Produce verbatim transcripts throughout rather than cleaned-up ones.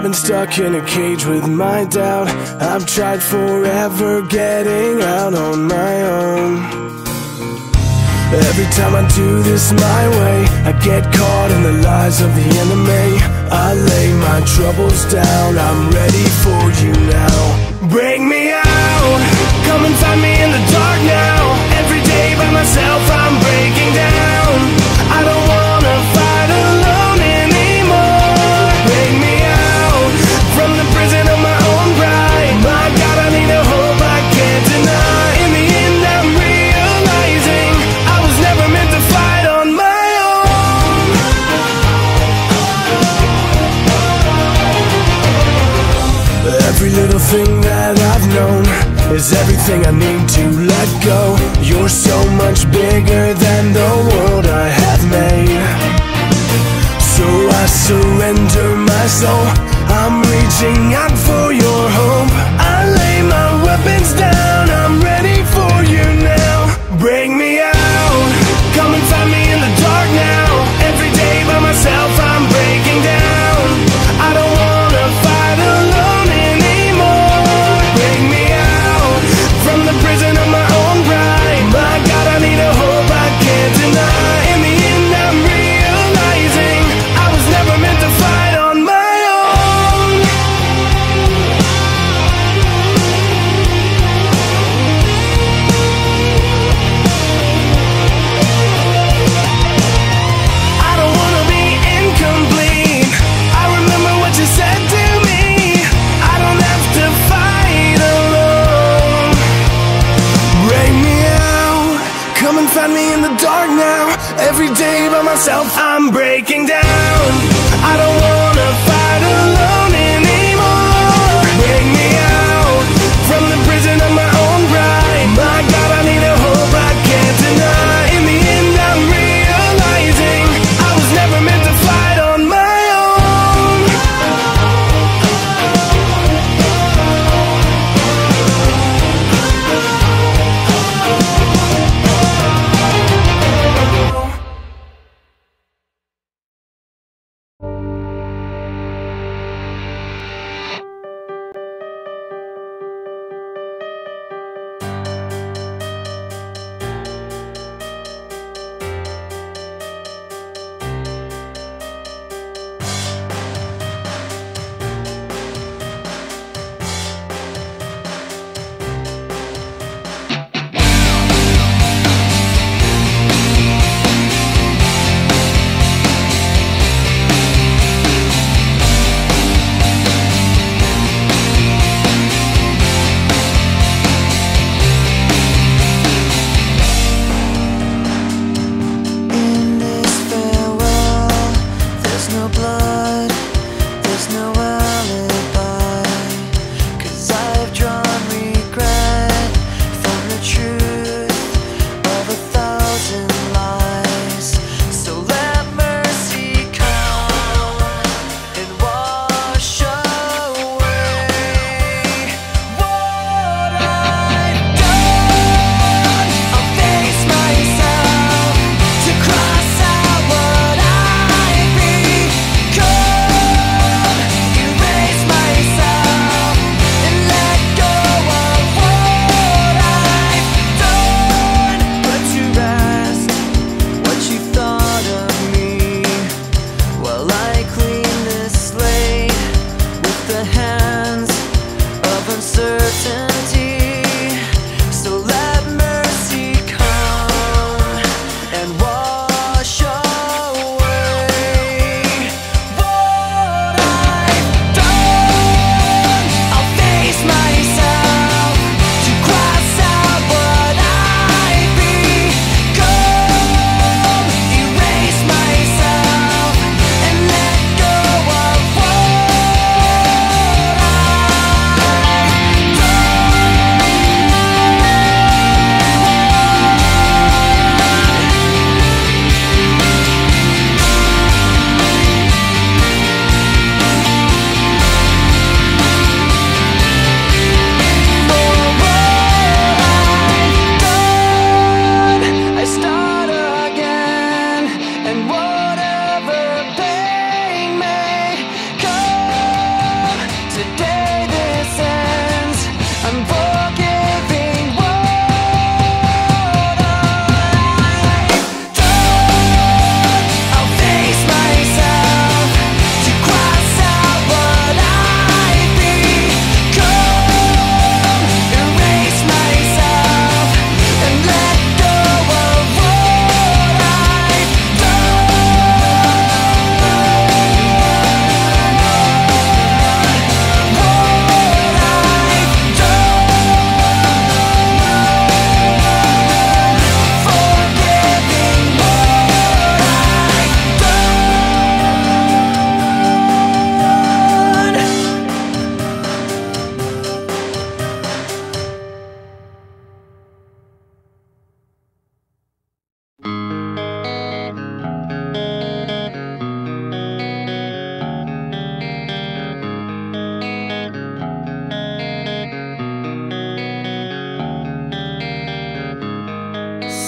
I've been stuck in a cage with my doubt. I've tried forever getting out on my own. Every time I do this my way, I get caught in the lies of the enemy. I lay my troubles down, I'm ready for you now. Bring me out, come and find me in the dark now. Every day by myself I'm breaking down. I don't wanna fight alone anymore. Bring me out, from the prison of my own pride. My God, I need a hope I can't deny. In the end I'm realizing I was never meant to fight on my own. Every little thing that I've known is everything I need to let go. You're so much bigger than the world I have made. So I surrender my soul, I'm reaching out for your hope. I lay my weapons down, I'm ready for you now. Bring me out, come and find me in the dark now. Every day by myself I'm breaking down. I don't wanna fight alone anymore. Bring me out, from the prison of my own pride. My God, I need a hope I can't deny. In the end I'm realizing I was never meant to fight on my own.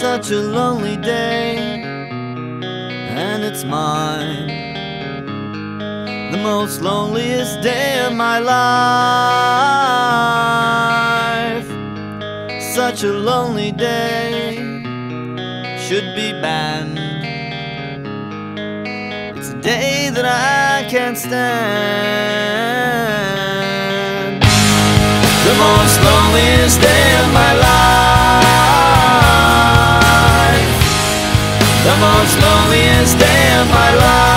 such a lonely day, and it's mine, the most loneliest day of my life. Such a lonely day should be banned. It's a day that I can't stand. The most loneliest day of my life. The most loneliest day of my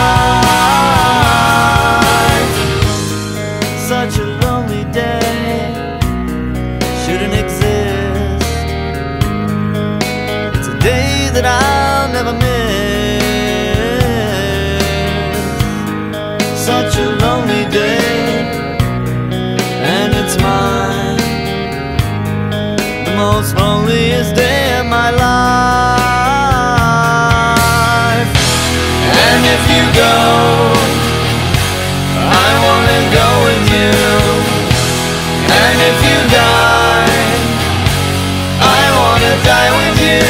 life. Such a lonely day shouldn't exist. It's a day that I'll never miss. Such a lonely day, and it's mine, the most loneliest day of my life. And if you go, I wanna go with you. And if you die, I wanna die with you.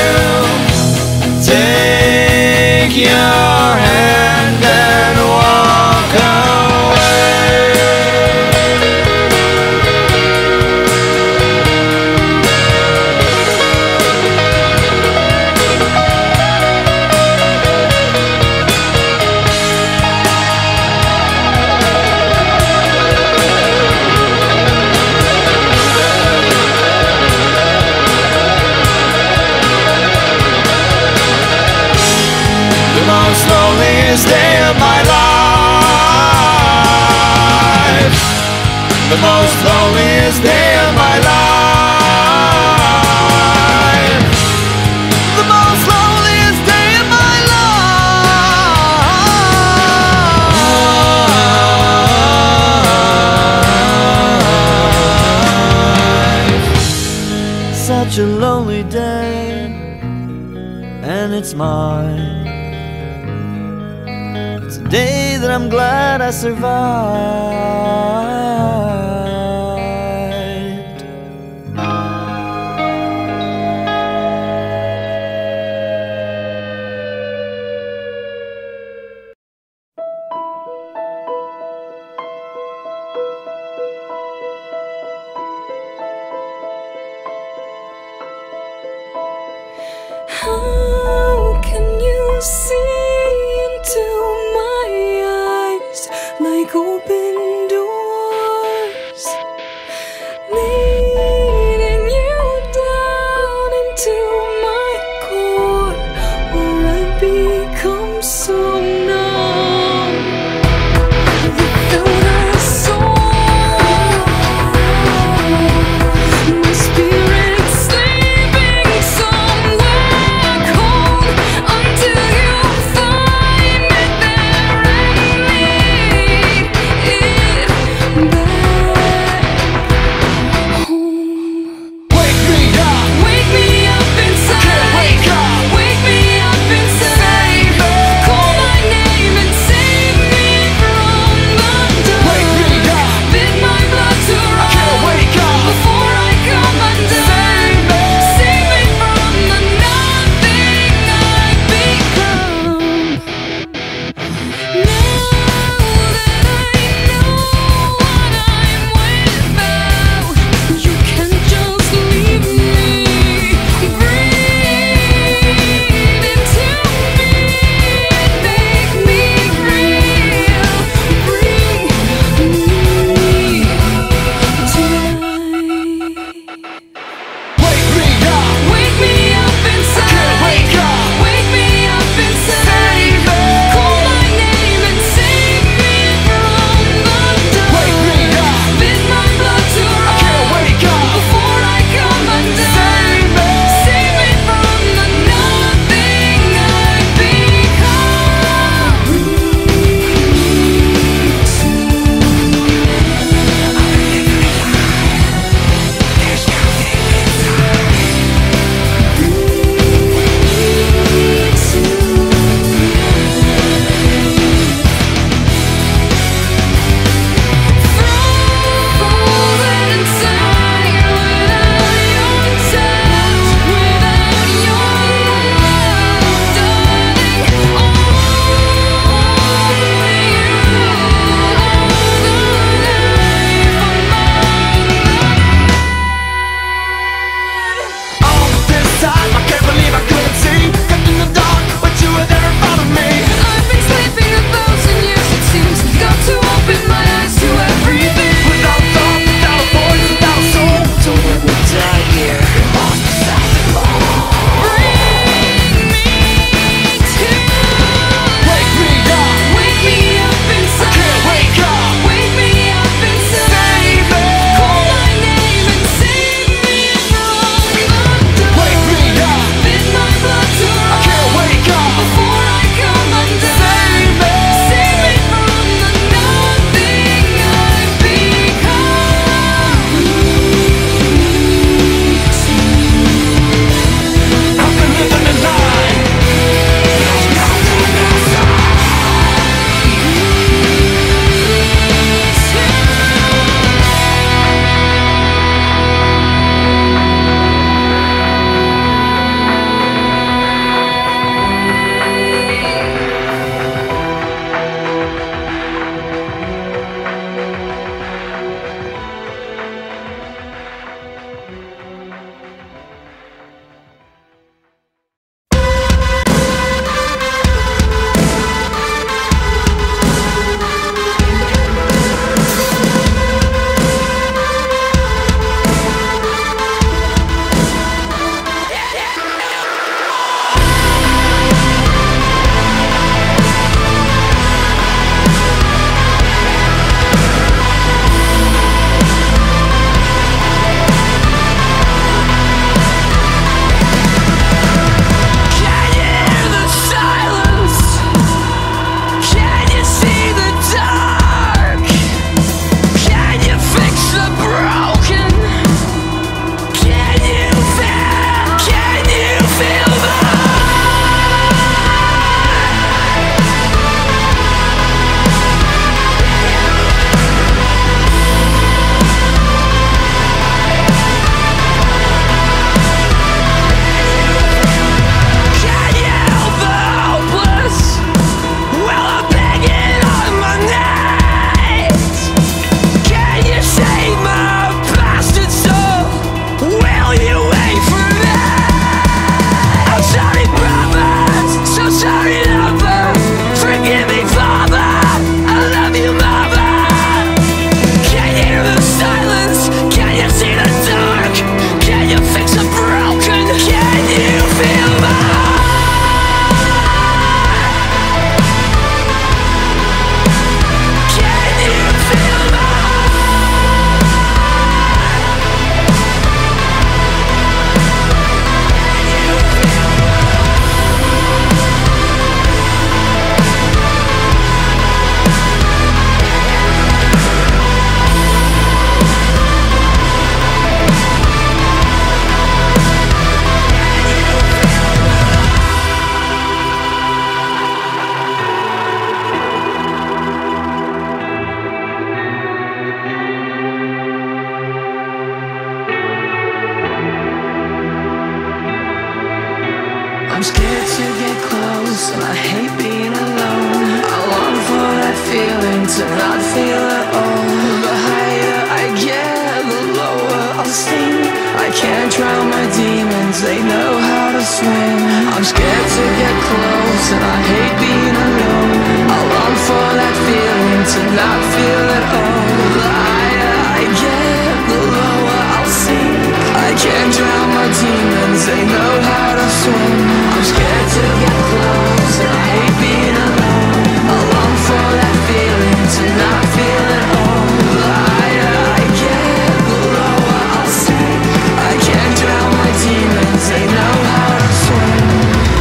Take your hand and walk away. The most loneliest day of my life. The most loneliest day of my life. The most loneliest day of my life. Such a lonely day, and it's mine. It's a day that I'm glad I survived. How can you see into my eyes like open doors, leading you down into my core, where I become so numb without a soul? My spirit sleeping somewhere cold until you I'm scared to get close, and I hate being alone. I long for that feeling to not feel at all. The higher I get, the lower I'll sink. I can't drown my demons, they know how to swim. I'm scared to get close, and I hate being alone. I long for that feeling to not feel at all. The higher I get, the lower I'll sink. I can't drown my demons, they know how to swim. I'm scared to get close, and I hate being alone. I long for that feeling to not feel at all. The higher I get, the lower I'll sink. I can't drown my demons, they know how to swim.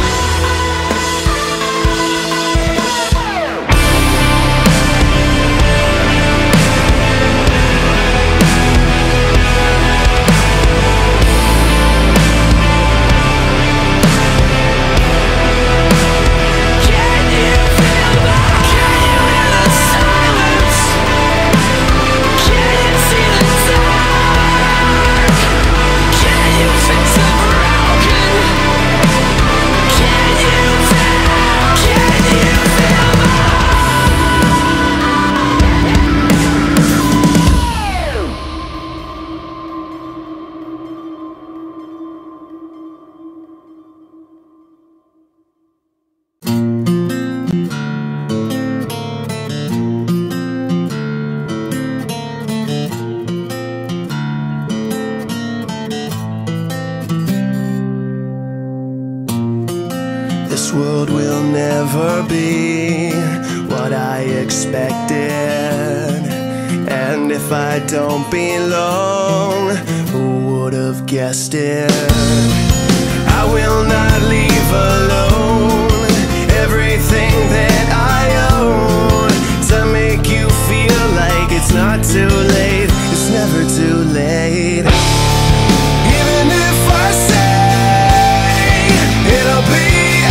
This world will never be what I expected. And if I don't belong, who would have guessed it? I will not leave alone everything that I own to make you feel like it's not too late. It's never too late. Even if I say it'll be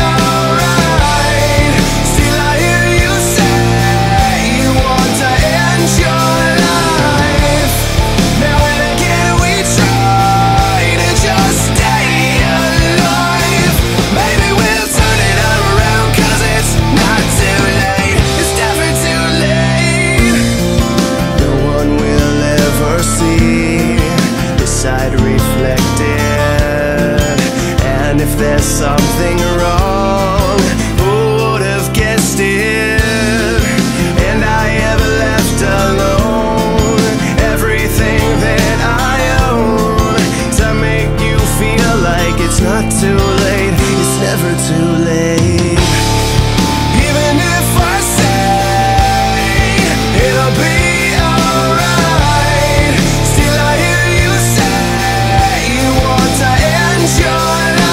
there's something wrong, who would have guessed it? And I have left alone everything that I own to make you feel like it's not too late. It's never too late. Even if I say it'll be alright, still I hear you say you want to end your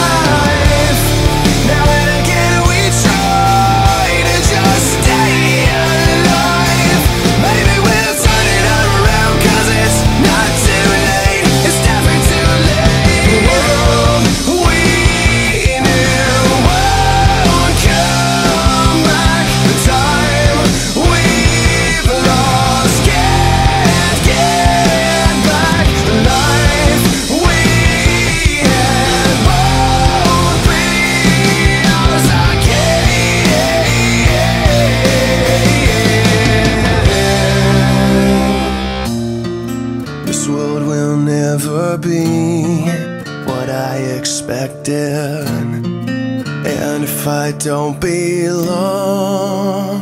be what I expected. And if I don't belong,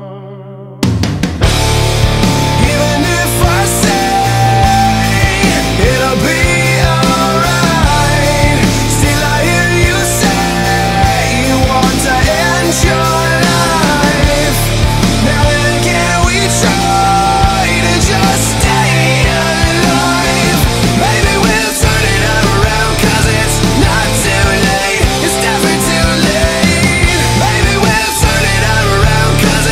even if I say it'll be alright, still I hear you say you want to end your life. Now and again we try to just stay alive. Maybe we'll turn it around, cause it's not too late. It's never too late. Maybe we'll turn it around, cause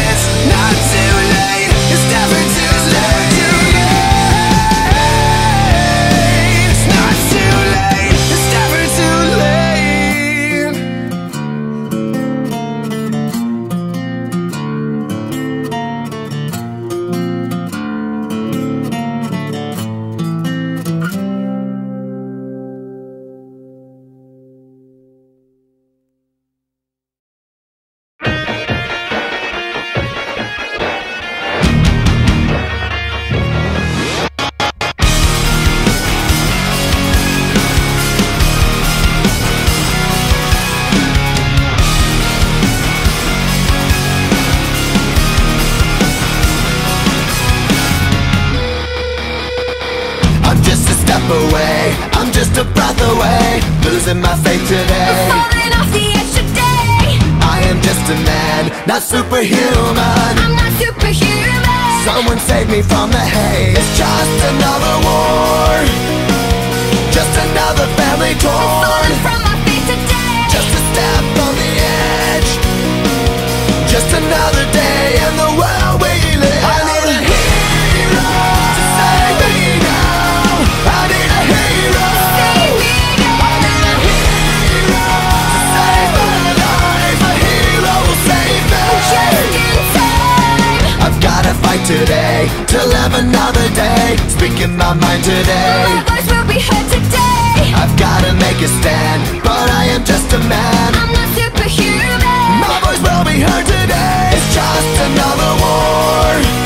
away. I'm just a breath away, losing my faith today. Falling off the edge today. I am just a man, not superhuman. I'm not superhuman. Someone save me from the hate. It's just another war, just another family torn. Falling from my feet today. Just a step on the edge, just another day in the world we live. I need a hero to save me now. I need a hero. Save me now. I need a hero to save my life. A hero will save me. Just in time. I've gotta fight today to live another day, speaking my mind today. My voice will be heard today. I've gotta make a stand, but I am just a man. I'm not superhuman. My voice will be heard today. It's just another war,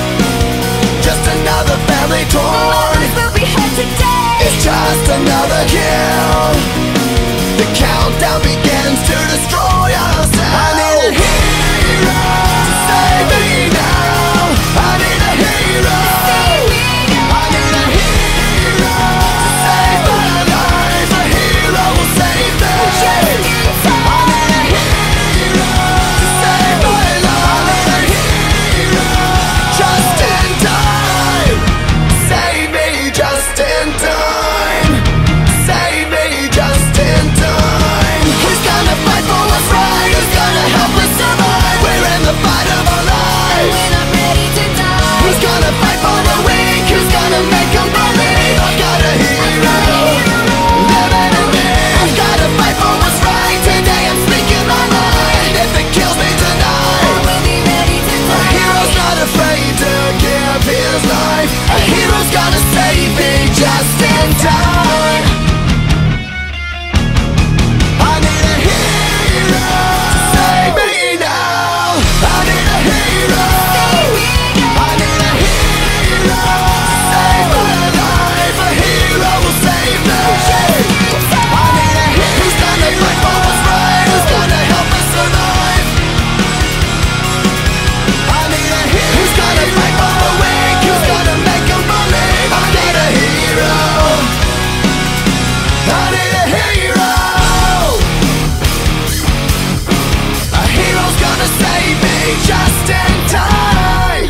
just another family My torn. voice will be heard today. It's just another kill. The countdown begins to destroy ourselves. I need a hero to save me now. I need a hero. Save me now. I need a hero to save my life. A hero will save me. Just in time. I need a hero to save my life. I need a hero just in time. Save me just in time. Save me just in time. Who's gonna fight for what's right? Who's gonna help us survive? We're in the fight of our lives. When I'm ready to die. Who's gonna fight for the weak? Who's gonna make them believe? I've got a hero living in me. I've gotta fight for what's right. Today I'm speaking my mind. If it kills me tonight, I will be ready to a die. hero's not afraid to give his life. A hero's gonna save me just in time. I need a hero to save me now. I need a hero. I need a hero to save my life. A hero will save me. I need a hero. Who's gonna fight for what's right? Who's gonna help us survive? I need a hero. Who's gonna fight for the weak? Who's gonna make them believe? I need a hero. I need a hero. A hero's gonna save me just in time.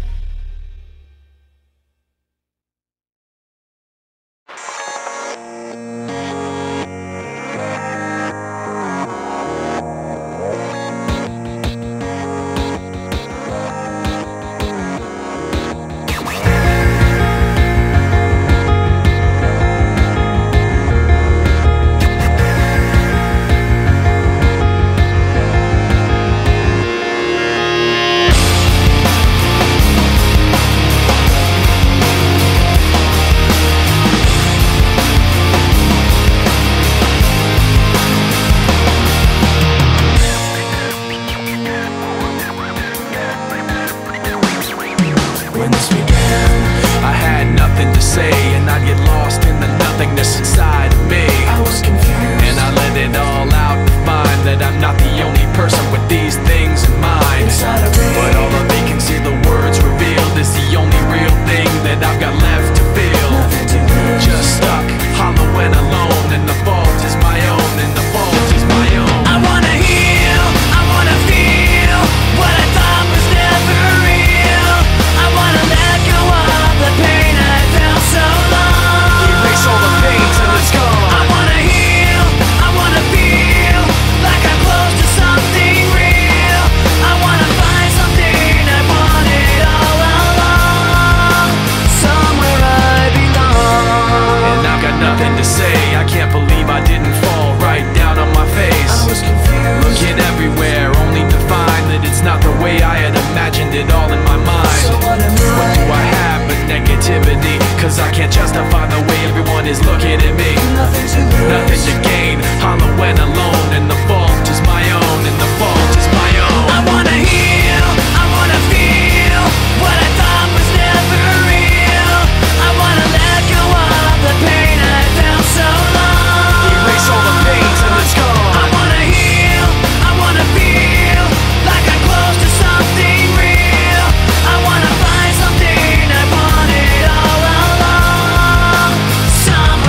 When this began, I had nothing to say, and I'd get lost in the nothingness inside of me. I was confused, and I let it all out to find that I'm not the only person with these things in mind. Inside of me. But all the vacancy the words revealed is the only real thing that I've got left to feel. Just stuck, hollow and alone, and the fault is my own, and the fault is my own. I wanna heal, I wanna feel what I thought was never real. I wanna let go of the pain I felt so long. Erase all the pain till it's gone. I wanna heal, I wanna feel like I'm close to something real. I wanna find something I wanted all along, somewhere I belong. And I've got nothing to say. I can't believe I didn't fall right down on my face. I was confused, looking everywhere, only to find that it's not the way I had imagined it all in my mind. So what, what do I have but negativity? Cause I can't justify the way everyone is looking at me. Nothing to lose, nothing to gain, hollow and alone, and the fault is my own, and the fault is my own. I wanna heal, I wanna feel what I thought was never real. I wanna let go of the pain I felt so long. Erase all the pain till it's gone. I wanna heal, I wanna feel like I'm close to something real. I wanna find something I wanted all along, somewhere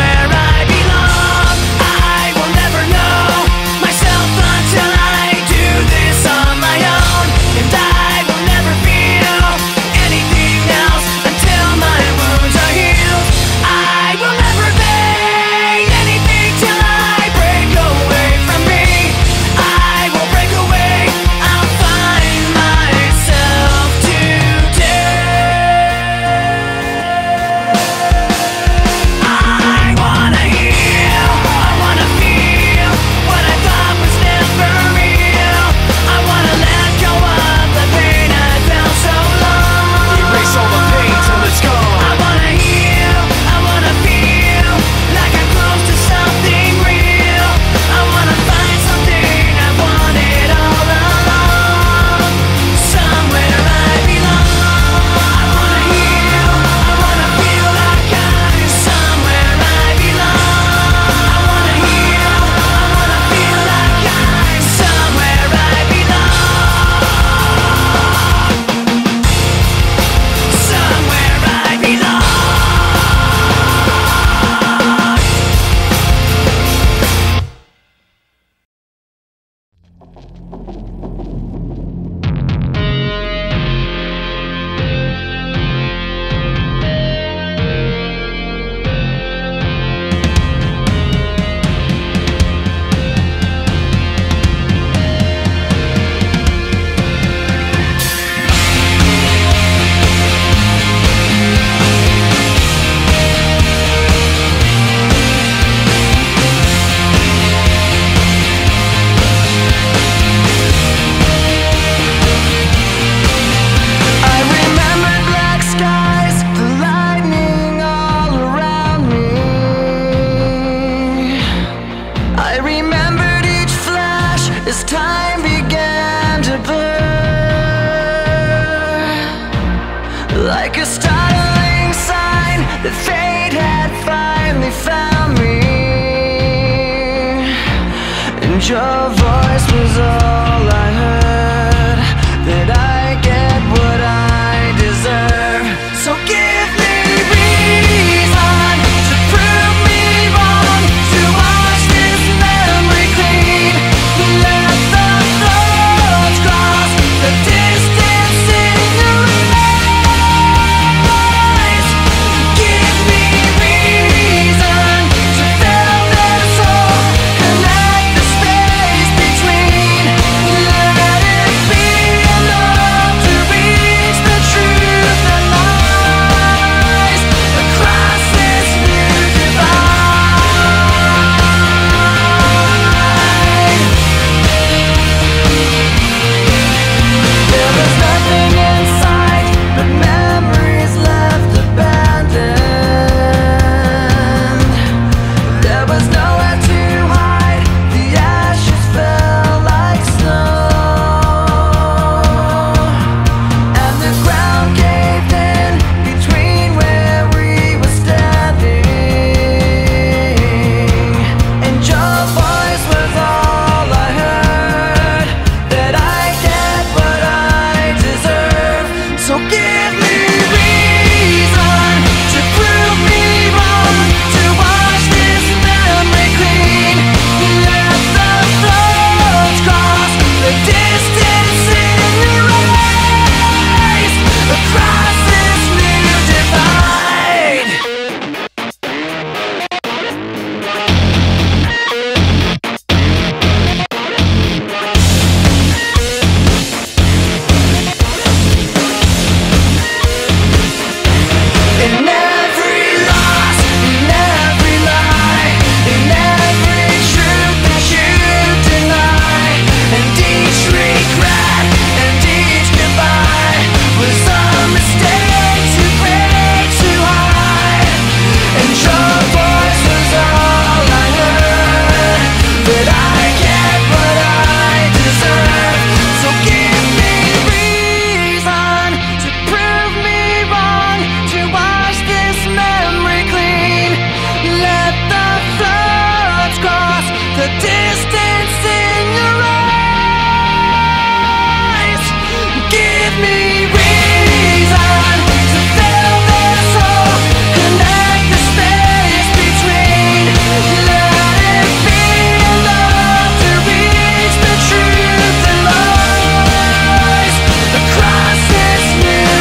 and your voice was all I heard. That I get what I deserve. So give me reason to prove me wrong, to wash this memory clean. Let the thoughts cross the distance in your eyes. Give me reason to fill this hole, connect the space between. Let it be enough to reach the truth that lies across this new divide. There was nothing in sight but memories left abandoned. There was nowhere to hide, the ashes fell like snow, and the ground caved in between where we were standing. And your voice was all I heard, that I get what I deserve. So give me reason to prove me wrong, to wash this memory clean. Let the thoughts cross the distance in your eyes across this new divide. In every loss, in every lie, in every truth that you deny, and each regret and each goodbye was a mistake to break too high. And your voice was all I heard, that I get what I deserve. So give me reason to prove me wrong, to wash this memory clean. Let the thoughts cross the distance in your eyes. Give me reason to fill this hole, connect the space between. Let it be enough to reach the truth that lies across this new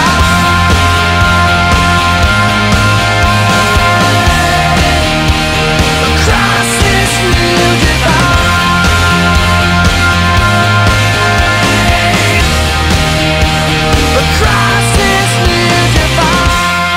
divide. Across this new divide. Across this new divide.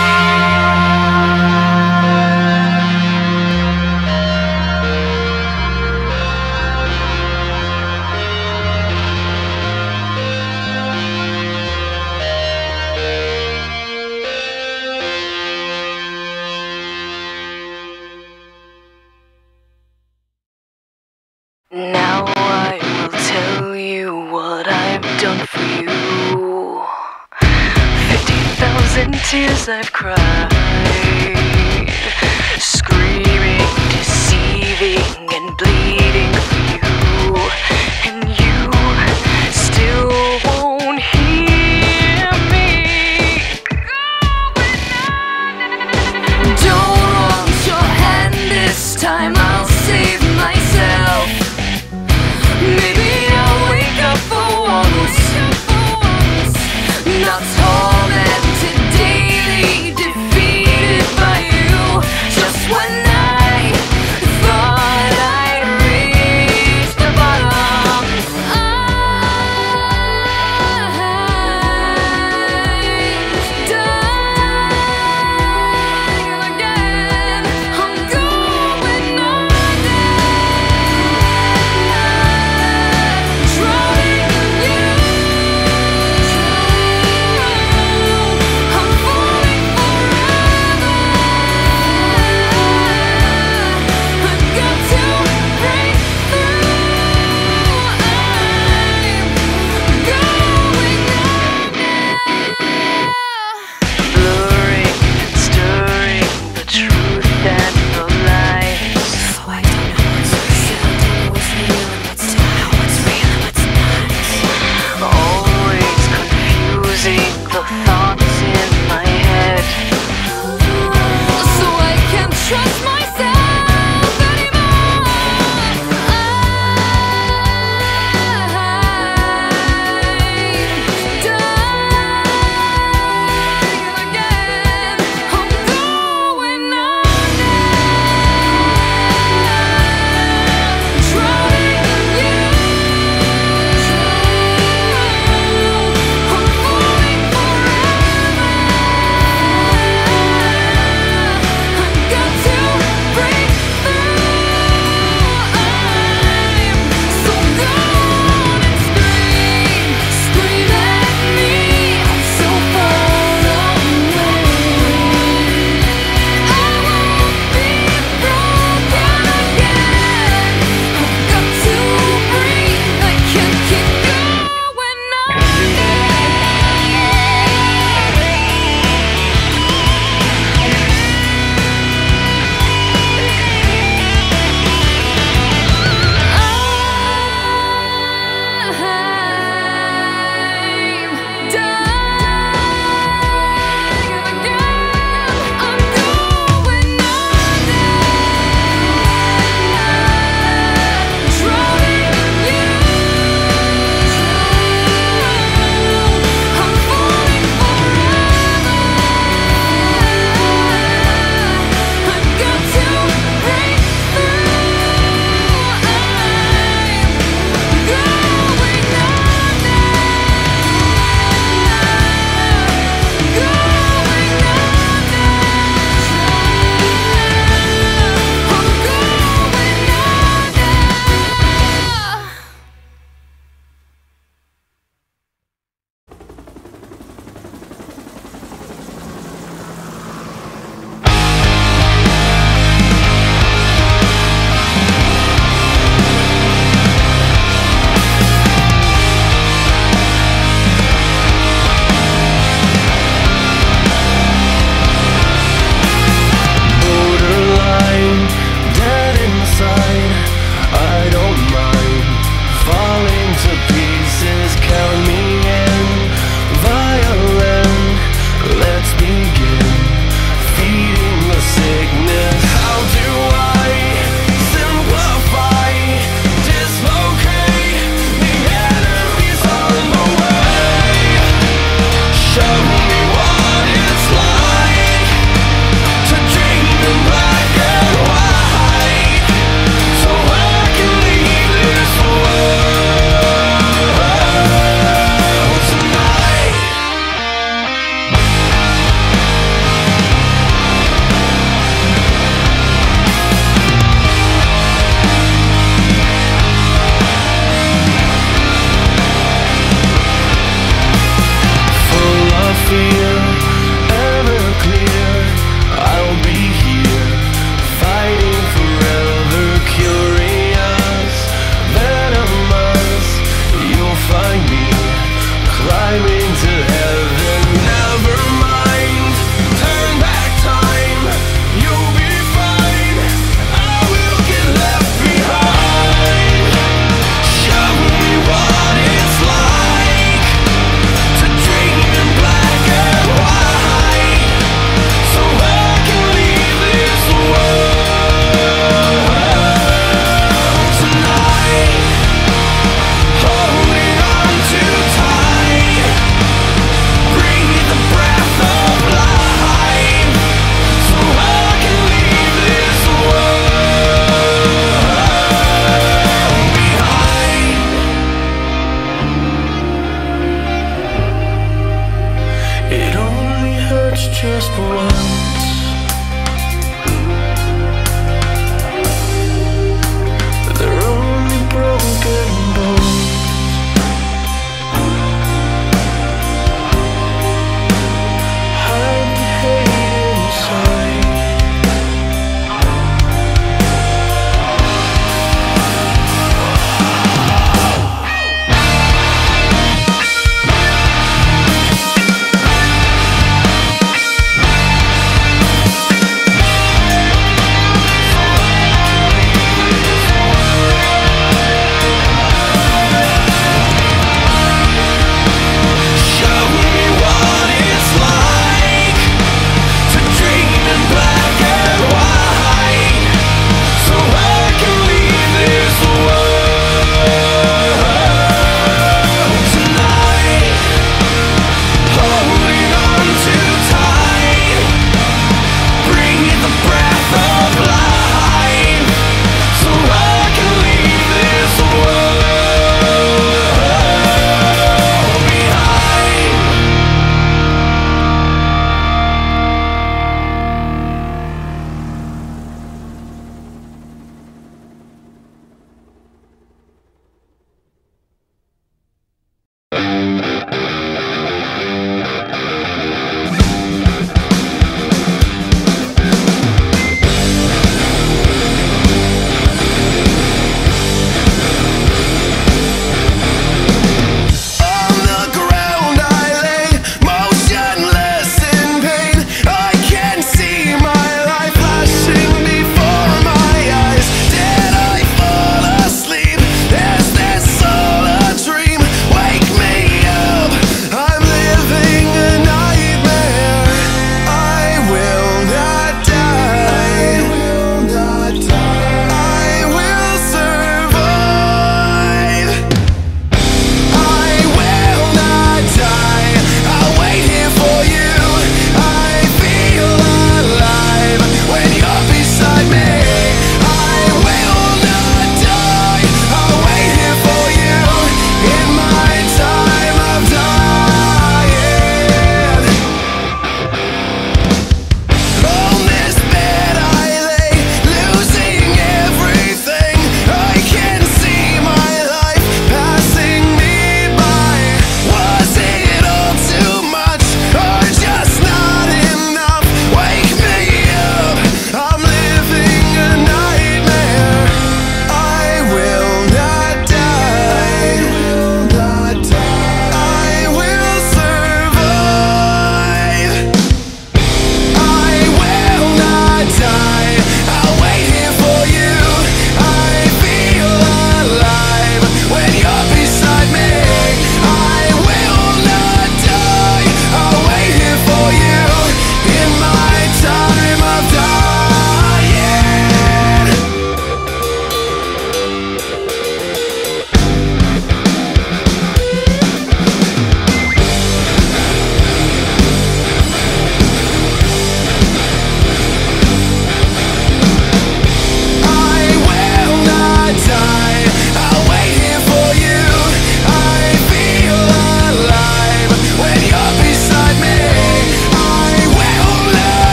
Now I will tell you what I've done for you. Fifty thousand tears I've cried, screaming, deceiving, and bleeding for you. And you still won't hear me. Don't want your hand this time, I'll save myself. Maybe I'll wake up for once, not tormented daily, defeated by you. Just when I thought I'd reach the bottom, I'm dying again. I'm going on.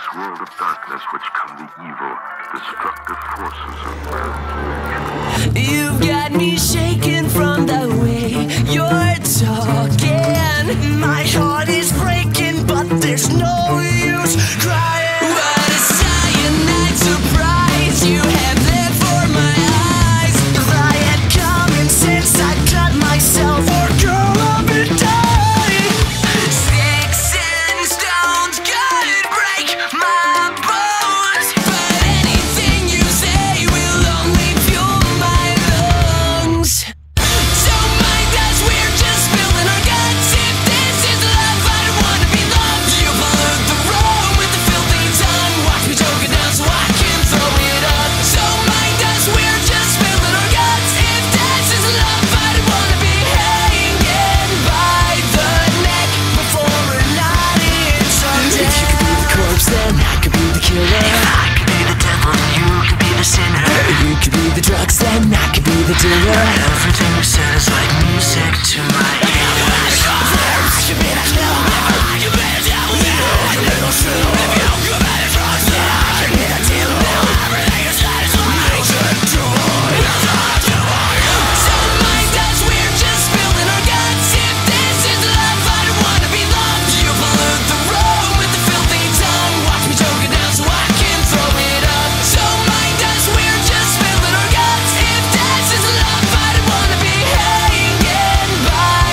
world of darkness which come the evil, destructive forces of man's nature. You've got me shaking from the way you're talking. My heart is breaking, but there's no use crying. What a cyanide surprise you have there for my eyes. I had common sense, I cut myself or girl up and die. Sticks and stones could break my bones, but anything you say will only fuel my lungs. So mind us, we're just spilling our guts. If this is love, I don't wanna be loved. You pollute the room with the filthy tongue. Watch me choke it down so I can throw it up. So mind us, we're just spilling our guts. If this is love, I don't wanna be hanging by the neck before we're not in someday. If you could be the corpse, then I could be the killer. If I could be the devil, then you could be the sinner. You could be the drugs, then I could be the dealer. Everything you said is like music to my ears. You be the killer, you be the devil, you be the sinner. If you could be the drugs, then I could be the dealer. Everything you said is like music to my ears. So mind us, we're just spilling our guts. If this is love, I don't wanna be loved. You pollute the room with the filthy tongue. Watch me choke it down so I can throw it up. So mind us, we're just spilling our guts. If this is love, I don't wanna be hanging by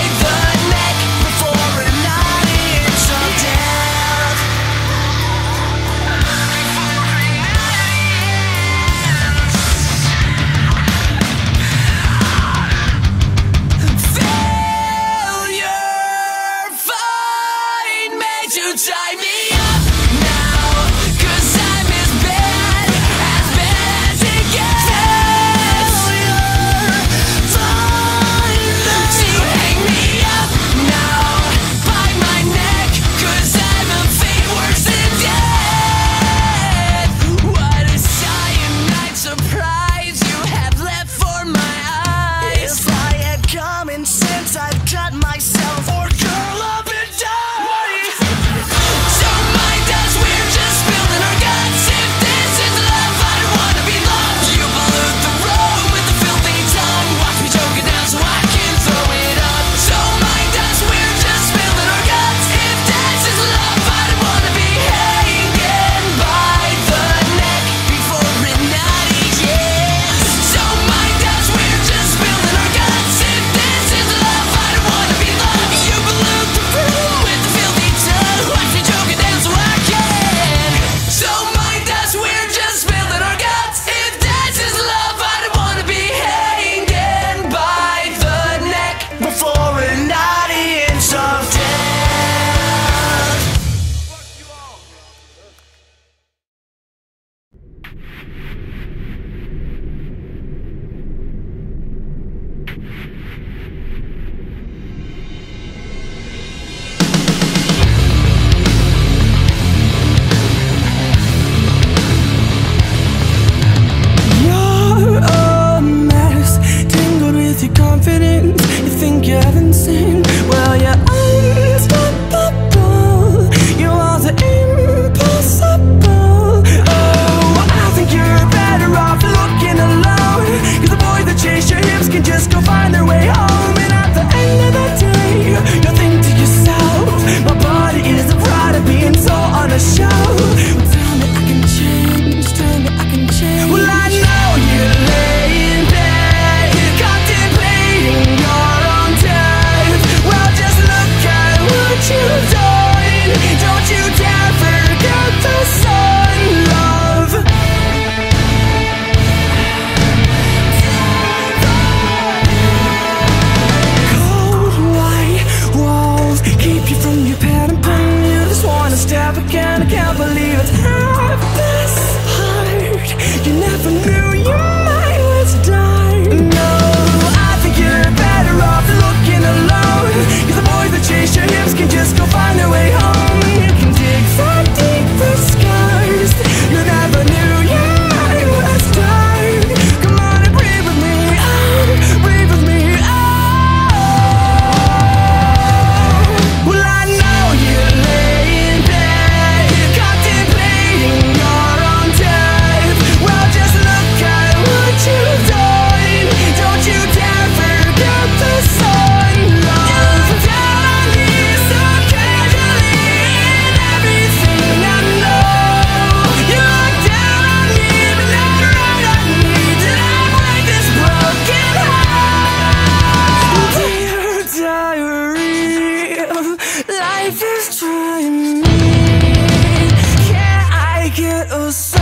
get a